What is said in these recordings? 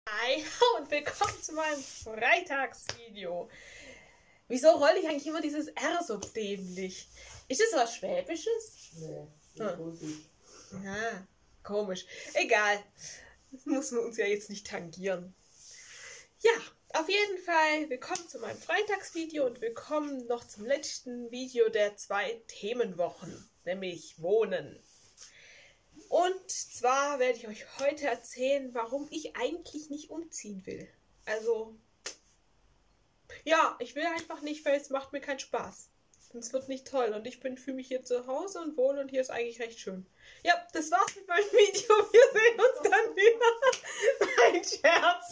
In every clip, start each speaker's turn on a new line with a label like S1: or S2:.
S1: Hi und willkommen zu meinem Freitagsvideo. Wieso rolle ich eigentlich immer dieses R so dämlich? Ist das was Schwäbisches?
S2: Nee, das ist Russisch.
S1: Ja, komisch. Egal. Das muss man uns ja jetzt nicht tangieren. Ja, auf jeden Fall willkommen zu meinem Freitagsvideo und willkommen noch zum letzten Video der 2 Themenwochen, nämlich Wohnen. Und zwar werde ich euch heute erzählen, warum ich eigentlich nicht umziehen will. Also, ja, ich will einfach nicht, weil es macht mir keinen Spaß. Und es wird nicht toll. Und ich fühle mich hier zu Hause und wohl und hier ist eigentlich recht schön. Ja, das war's mit meinem Video. Wir sehen uns dann wieder. Mein Scherz.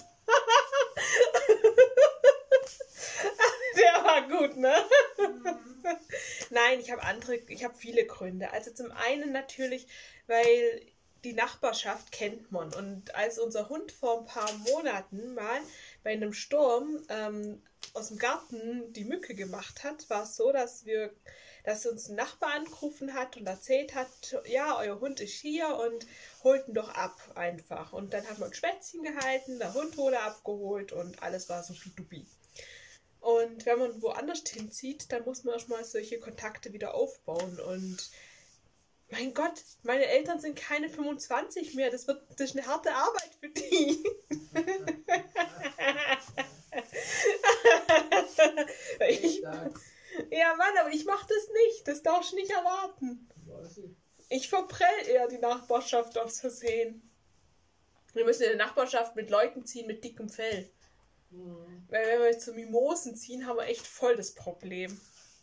S1: Der war gut, ne? Nein, ich habe viele Gründe. Also zum einen natürlich, weil die Nachbarschaft kennt man. Und als unser Hund vor ein paar Monaten mal bei einem Sturm aus dem Garten die Mücke gemacht hat, war es so, dass uns ein Nachbar angerufen hat und erzählt hat, ja, euer Hund ist hier und holt ihn doch ab einfach. Und dann haben wir ein Schwätzchen gehalten, der Hund wurde abgeholt und alles war so dubi. Und wenn man woanders hinzieht, dann muss man erstmal solche Kontakte wieder aufbauen. Und mein Gott, meine Eltern sind keine 25 mehr. Das ist eine harte Arbeit für die. Ja, Mann, aber ich mache das nicht. Das darfst du nicht erwarten. Ich verprell eher die Nachbarschaft aus Versehen. Wir müssen in der Nachbarschaft mit Leuten ziehen mit dickem Fell. Weil wenn wir jetzt zu Mimosen ziehen, haben wir echt voll das Problem.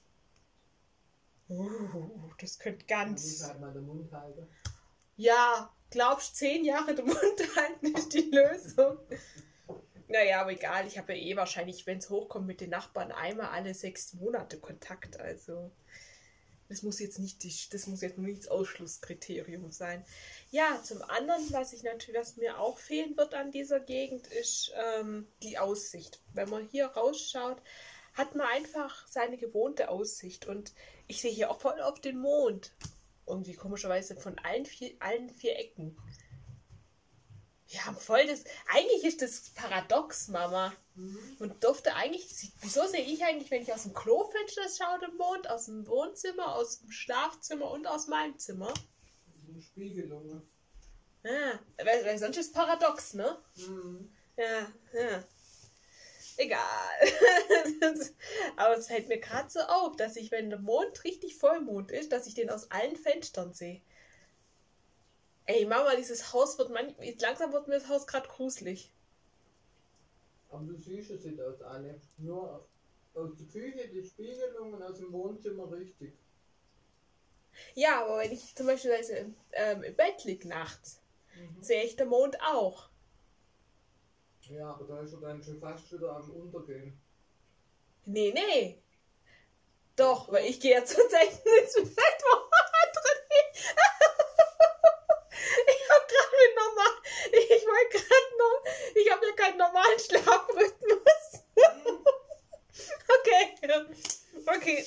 S1: Das könnte ganz...
S2: Halt mal den Mund halten.
S1: Ja, glaubst 10 Jahre den Mund halten ist die Lösung. Naja, aber egal, ich habe ja eh wahrscheinlich, wenn es hochkommt, mit den Nachbarn einmal alle 6 Monate Kontakt. Also das muss jetzt nicht das Ausschlusskriterium sein. Ja, zum anderen, was mir auch fehlen wird an dieser Gegend, ist die Aussicht. Wenn man hier rausschaut, hat man einfach seine gewohnte Aussicht. Und ich sehe hier auch voll auf den Mond. Irgendwie komischerweise von allen vier Ecken. Wir haben voll das... Eigentlich ist das paradox, Mama. Und wieso sehe ich eigentlich, wenn ich aus dem Klofenster schaue, den Mond, aus dem Wohnzimmer, aus dem Schlafzimmer und aus meinem Zimmer?
S2: Eine Spiegelung.
S1: Ja, weil sonst ist es paradox, ne? Ja. Egal. Aber es fällt mir gerade so auf, dass ich, wenn der Mond richtig Vollmond ist, dass ich den aus allen Fenstern sehe. Ey, Mama, dieses Haus langsam wird mir das Haus gerade gruselig.
S2: Aber du siehst es nicht aus alle. Nur aus der Küche die Spiegelung und aus dem Wohnzimmer richtig.
S1: Ja, aber wenn ich zum Beispiel im Bett liege nachts, sehe ich den Mond auch.
S2: Ja, aber da ist er dann schon fast wieder am Untergehen.
S1: Nee. Doch, weil ich gehe ja zurzeit ins Bett, wo andere nicht. Ich habe ja keinen normalen Schlafrhythmus. Okay.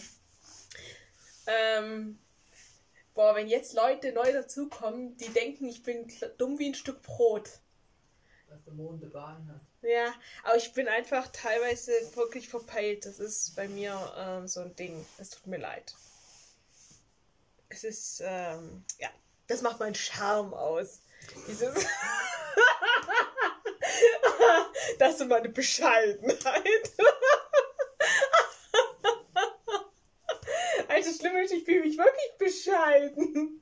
S1: Boah, wenn jetzt Leute neu dazukommen, die denken, ich bin dumm wie ein Stück Brot.
S2: Dass der Mond eine Bahn hat.
S1: Ja, aber ich bin einfach teilweise wirklich verpeilt. Das ist bei mir so ein Ding. Es tut mir leid. Es ist, ja, das macht meinen Charme aus. Dieses... Das ist meine Bescheidenheit. Also schlimm ist, ich fühle mich wirklich bescheiden.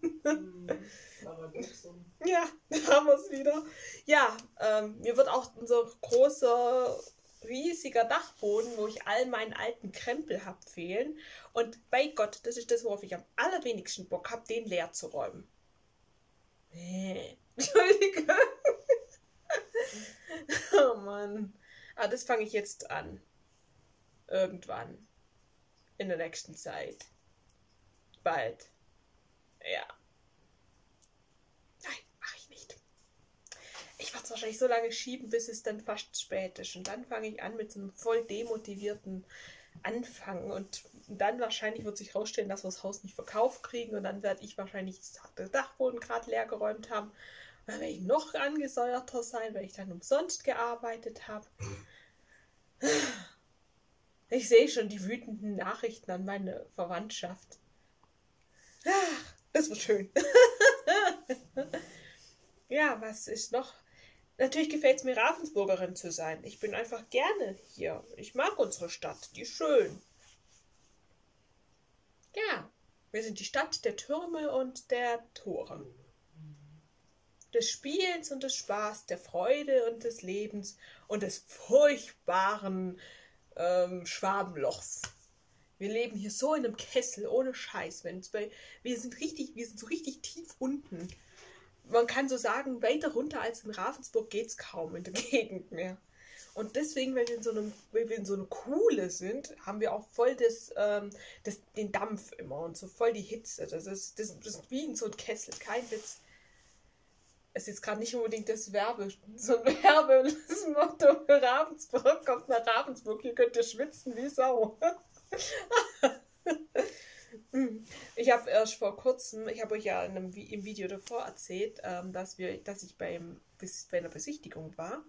S1: Ja, da haben wir es wieder. Ja, mir wird auch unser großer, riesiger Dachboden, wo ich all meinen alten Krempel habe, fehlen. Und bei Gott, das ist das, worauf ich am allerwenigsten Bock habe, den leer zu räumen. Entschuldigung. Oh Mann. Ah, das fange ich jetzt an. Irgendwann. In der nächsten Zeit. Bald. Ja. Nein, mache ich nicht. Ich werde es wahrscheinlich so lange schieben, bis es dann fast spät ist. Und dann fange ich an mit so einem voll demotivierten Anfang. Und dann wahrscheinlich wird sich rausstellen, dass wir das Haus nicht verkauft kriegen. Und dann werde ich wahrscheinlich den Dachboden gerade leer geräumt haben. Dann werde ich noch angesäuerter sein, weil ich dann umsonst gearbeitet habe. Ich sehe schon die wütenden Nachrichten an meine Verwandtschaft. Ach, das wird schön. Ja, was ist noch? Natürlich gefällt es mir, Ravensburgerin zu sein. Ich bin einfach gerne hier. Ich mag unsere Stadt, die ist schön. Ja, wir sind die Stadt der Türme und der Tore. Des Spielens und des Spaß, der Freude und des Lebens und des furchtbaren Schwabenlochs. Wir leben hier so in einem Kessel, ohne Scheiß. Wir sind so richtig tief unten. Man kann so sagen, weiter runter als in Ravensburg geht es kaum in der Gegend mehr. Und deswegen, weil wir in so einer Kuhle sind, haben wir auch voll den Dampf immer und so voll die Hitze. Das ist wie in so einem Kessel, kein Witz. Es ist jetzt gerade nicht unbedingt das Werbemotto für Ravensburg. Kommt nach Ravensburg, hier könnt ihr schwitzen wie Sau. Ich habe erst vor kurzem, ich habe euch ja im Video davor erzählt, dass ich bei einer Besichtigung war.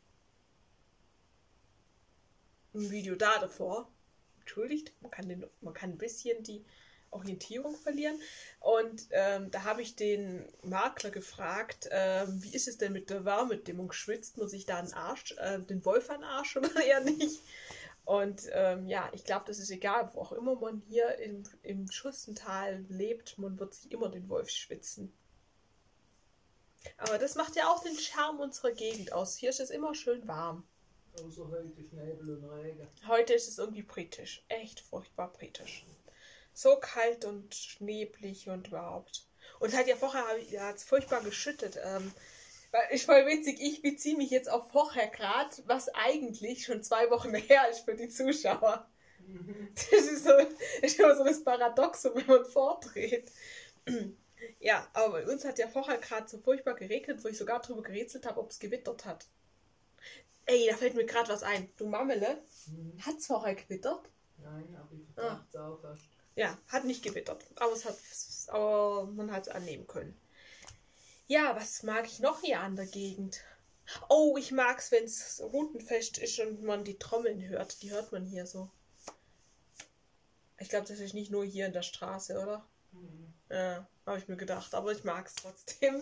S1: Ein Video davor. Entschuldigt, man kann ein bisschen die Orientierung verlieren. Und da habe ich den Makler gefragt, wie ist es denn mit der Wärmedämmung? Schwitzt man sich da den Wolf an den Arsch oder eher nicht? Und ja, ich glaube, das ist egal, wo auch immer man hier im Schussental lebt, man wird sich immer den Wolf schwitzen. Aber das macht ja auch den Charme unserer Gegend aus. Hier ist es immer schön warm.
S2: Außer heute Nebel und Regen.
S1: Heute ist es irgendwie britisch. Echt furchtbar britisch. So kalt und schneblig und überhaupt. Und halt ja vorher hat es furchtbar geschüttet. Ist voll witzig, ich beziehe mich jetzt auf vorher gerade, was eigentlich schon 2 Wochen her ist für die Zuschauer. Das ist immer so das Paradoxum, wenn man vordreht. Ja, aber bei uns hat ja vorher gerade so furchtbar geregnet, wo ich sogar drüber gerätselt habe, ob es gewittert hat. Ey, da fällt mir gerade was ein. Du Mammele, hat's vorher gewittert?
S2: Nein, aber ich dachte es auch fast.
S1: Ja, hat nicht gewittert, aber man hat es annehmen können. Ja, was mag ich noch hier an der Gegend? Oh, ich mag's, wenn es Rutenfest ist und man die Trommeln hört. Die hört man hier so. Ich glaube, das ist nicht nur hier in der Straße, oder? Ja, habe ich mir gedacht, aber ich mag's trotzdem.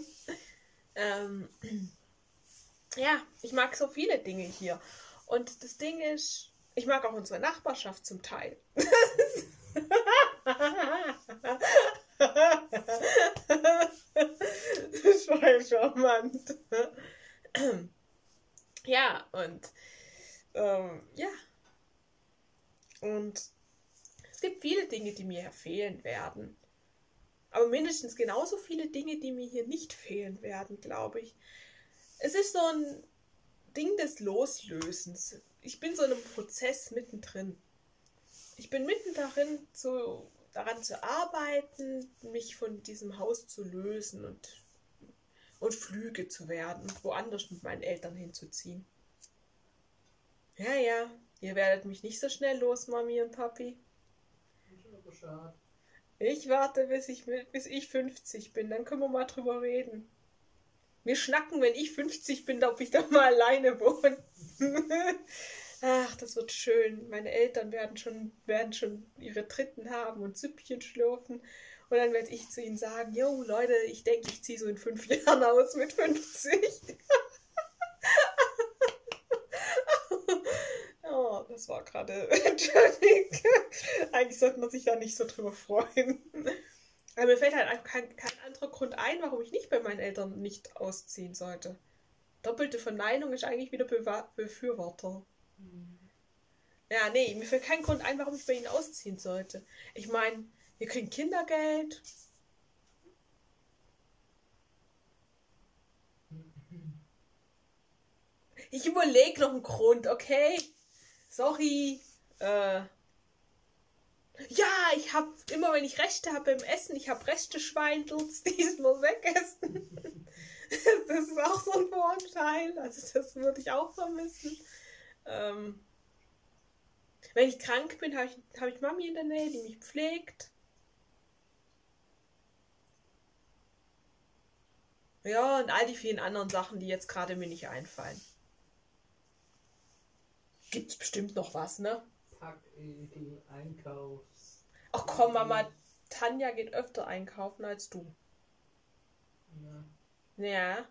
S1: Ja, ich mag so viele Dinge hier. Und das Ding ist, ich mag auch unsere Nachbarschaft zum Teil. Das ist voll charmant. Ja, und ja. Und es gibt viele Dinge, die mir fehlen werden. Aber mindestens genauso viele Dinge, die mir hier nicht fehlen werden, glaube ich. Es ist so ein Ding des Loslösens. Ich bin so in einem Prozess mittendrin. Ich bin mitten daran zu arbeiten, mich von diesem Haus zu lösen und Flüge zu werden und woanders mit meinen Eltern hinzuziehen. Ja, ihr werdet mich nicht so schnell los, Mami und Papi.
S2: Das ist aber schade.
S1: Ich warte, bis ich 50 bin, dann können wir mal drüber reden. Wir schnacken, wenn ich 50 bin, ob ich da mal alleine wohne. Ach, das wird schön. Meine Eltern werden schon ihre Dritten haben und Süppchen schlürfen. Und dann werde ich zu ihnen sagen, jo Leute, ich denke, ich ziehe so in 5 Jahren aus mit 50. Oh, das war gerade... Entschuldigung. Eigentlich sollte man sich da nicht so drüber freuen. Aber mir fällt halt einfach kein anderer Grund ein, warum ich nicht bei meinen Eltern nicht ausziehen sollte. Doppelte Verneinung ist eigentlich wieder Befürworter. Ja, nee, mir fällt kein Grund ein, warum ich bei ihnen ausziehen sollte. Ich meine, wir kriegen Kindergeld. Ich überlege noch einen Grund, okay? Sorry. Ja, ich habe immer, wenn ich Rechte habe beim Essen, ich habe Reste-Schweindels, die nur wegessen. Das ist auch so ein Vorteil. Also das würde ich auch vermissen. Wenn ich krank bin, habe ich Mami in der Nähe, die mich pflegt. Ja, und all die vielen anderen Sachen, die jetzt gerade mir nicht einfallen. Gibt's bestimmt noch was, ne?
S2: Packegel, Einkaufs.
S1: Ach komm, Mama, Tanja geht öfter einkaufen als du.
S2: Ja.
S1: Ja.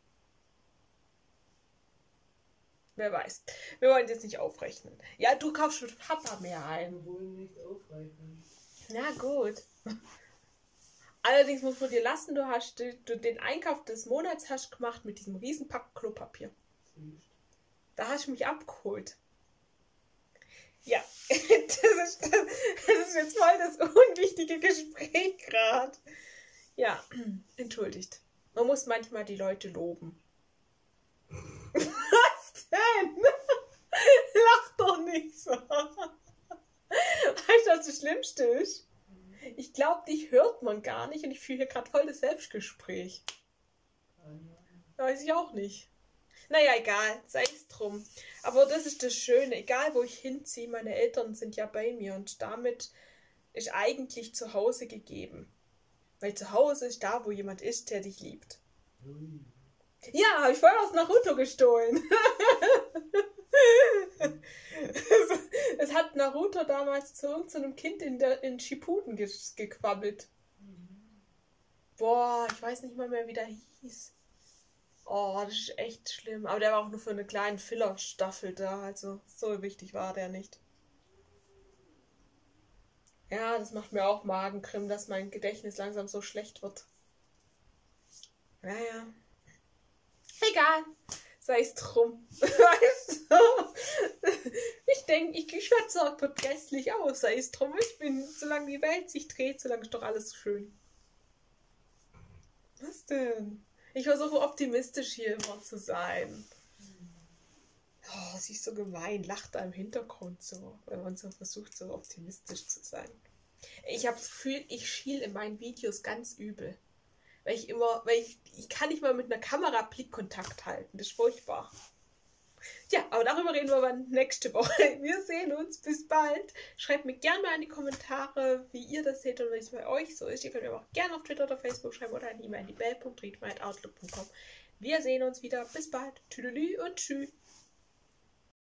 S1: Wer weiß. Wir wollen jetzt nicht aufrechnen. Ja, du kaufst mit Papa mehr ein.
S2: Wir wollen nicht aufrechnen.
S1: Na gut. Allerdings muss man dir lassen, du den Einkauf des Monats hast gemacht mit diesem Riesenpack Klopapier.
S2: Siehst.
S1: Da hast du mich abgeholt. Ja, das ist jetzt voll das unwichtige Gespräch gerade. Ja, entschuldigt. Man muss manchmal die Leute loben. Was denn? Lach doch nicht so. Weißt du, was das Schlimmste ist? Ich glaube, dich hört man gar nicht und ich fühle hier gerade voll das Selbstgespräch. Weiß ich auch nicht. Naja, egal, sei es drum. Aber das ist das Schöne, egal wo ich hinziehe, meine Eltern sind ja bei mir und damit ist eigentlich zu Hause gegeben. Weil zu Hause ist da, wo jemand ist, der dich liebt. Ja, habe ich vorher aus Naruto gestohlen. Es hat Naruto damals zu irgendeinem Kind in Shippuden gequabbelt. Boah, ich weiß nicht mal mehr, wie der hieß. Oh, das ist echt schlimm. Aber der war auch nur für eine kleine Filler-Staffel da. Also so wichtig war der nicht. Ja, das macht mir auch Magenkrimm, dass mein Gedächtnis langsam so schlecht wird. Naja. Egal. Sei es drum. Weißt du? Ich denke, ich schwätze auch vergesslich aus. Sei es drum. Ich bin, solange die Welt sich dreht, solange ist doch alles schön. Was denn? Ich versuche optimistisch hier immer zu sein. Oh, sie ist so gemein, lacht da im Hintergrund so, wenn man so versucht, so optimistisch zu sein. Ich habe das Gefühl, ich schiele in meinen Videos ganz übel. Ich kann nicht mal mit einer Kamera Blickkontakt halten. Das ist furchtbar. Ja, aber darüber reden wir dann nächste Woche. Wir sehen uns. Bis bald. Schreibt mir gerne mal in die Kommentare, wie ihr das seht und wie es bei euch so ist. Ihr könnt mir aber auch gerne auf Twitter oder Facebook schreiben oder eine E-Mail an die bell.riedmeidoutlook.com. Wir sehen uns wieder. Bis bald. Tüdelü und tschüss.